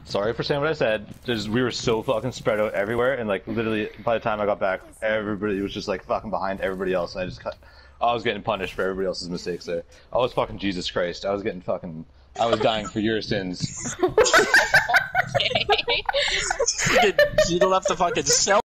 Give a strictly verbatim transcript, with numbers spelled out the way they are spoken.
Sorry for saying what I said. Just we were so fucking spread out everywhere, and like literally by the time I got back, everybody was just like fucking behind everybody else, and I just cut. I was getting punished for everybody else's mistakes there. I was fucking Jesus Christ. I was getting fucking. I was dying for your sins. You left the fucking cell.